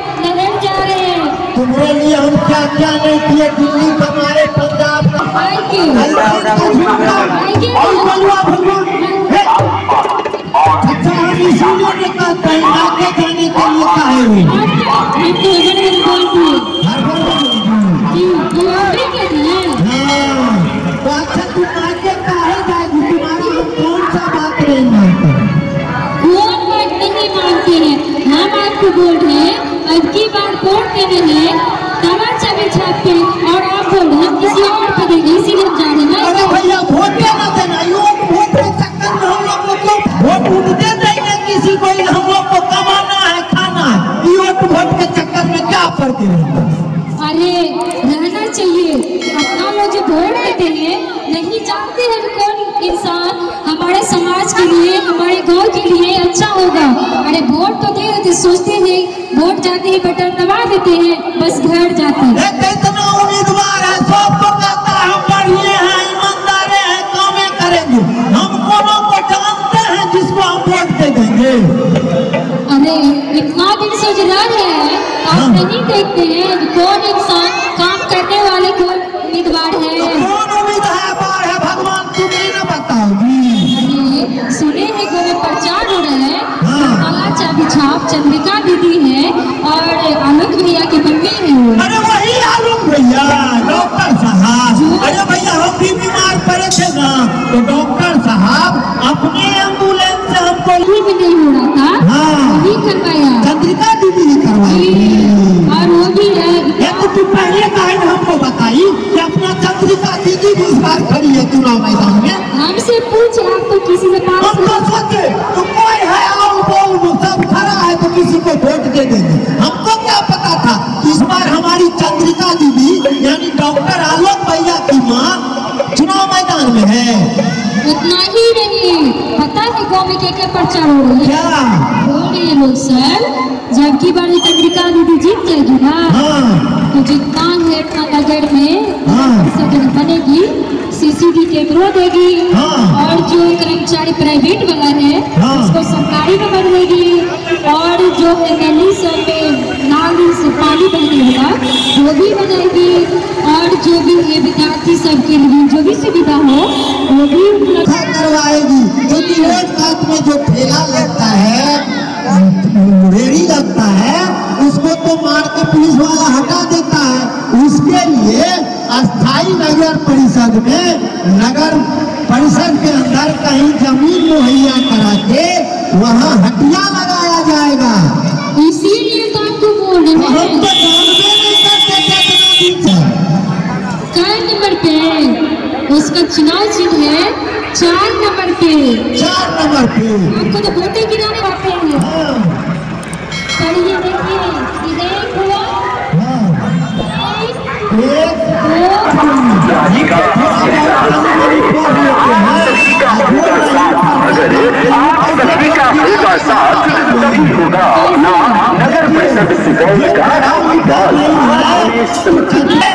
लड़न जा रहे हैं। तुम्हारे लिए हम क्या क्या नहीं किए, दिल्ली हमारे पंजाब अच्छा हम इसीलिए निकलते हैं आगे जाने के लिए तो अच्छा तुम आगे काहे जाएगी, तुम्हारी हम कौन सा बात नहीं मानते, कौन बात नहीं मानते हैं। हम आपको बोल रहे हैं अब की बार वोट देने हैं तमाचा भी छापते और आप बोल रहे हैं किसी और को देंगे, इसीलिए हम जा रहे हैं। अरे भैया वोट देना देना, वोट के चक्कर में हम लोग मतलब वोट उठते देंगे किसी को, हम लोग को कमाना है खाना है, वोट के चक्कर में क्या फर्क है। अरे रहना चाहिए, अपना लोग जो वोट देते हैं नहीं जानते हैं कौन इंसान हमारे समाज के लिए हमारे गांव के लिए अच्छा होगा। अरे वोट तो दे देते, सोचते हैं वोट जाते ही बटन दबा देते हैं बस घर जाते हैं। इतना उम्मीदवार है, सबको कहता है हम बढ़िया हैं ईमानदार हैं कामें करेंगे, हम कोनो को जानते हैं जिसको हम वोट दे देंगे। अरे इतना दिन से जुड़ा है आप नहीं देखते हैं कौन इंसान काम करने वाले कौन उम्मीदवार है, कौन उम्मीदवार है भगवान तुम्हें न बताओगी। अरे सुने हैं गो में प्रचार हो रहा है, चाबी छाप चंद्रिका दीदी है और आलोक भैया की मम्मी है वो। अरे वही आलोक भैया डॉक्टर साहब, अरे भैया हम भी बीमार पड़े थे ना तो डॉक्टर साहब अपने एम्बुलेंस से हमको भी नहीं हो रहा था, वही करवाया, चंद्रिका दीदी ने करवाई और वो भी है। तो तू पहले कहे हमको बताई कि अपना चंद्रिका दीदी भी इस बार खड़ी है चुनाव मैदान में, हमसे पूछ आप तो किसी से बात हम तो सोचे तो कोई है और बोल सब खड़ा है तो किसी को वोट दे देंगे, हमको क्या पता था इस बार हमारी चंद्रिका दीदी यानी डॉक्टर आलोक भैया की माँ चुनाव मैदान में है। उतना ही नहीं पता है गाँव में क्या क्या प्रचार हो रही है, क्या बोल रहे हैं लोग सर जबकि बार चंद्रिका दीदी जीत जाएगी ना तो जितना है इतना नगर में बनेगी, सीसीटीवी कैमरा देगी और जो कर्मचारी प्राइवेट वाला है उसको सरकारी में बदलेगी और जो है गली सब में नाली से पानी बहने वाला वो भी बनाएगी और जो भी है विद्यार्थी सब के लिए जो भी सुविधा हो वो भी करवाएगी। क्योंकि रोड घाट में जो ठेला लगता है रेड़ी लगता है उसको तो मार के पुलिस वाला हटा देता है, उसके लिए अस्थाई नगर परिषद में नगर परिषद के अंदर कहीं जमीन मुहैया करा के वहाँ हटिया लगाया जाएगा। इसीलिए तो आपको बोल रहे हैं हम तो जानते नहीं करते कितना क्या नंबर पे उसका चुनाव चिन्ह है 4 नंबर पे, 4 नंबर पे आपको तो वोटे गिराने आते हैं। चलिए देखिए एक हुआ सभी का होगा साथ तभी होगा ना नगर परिषद सुपौल का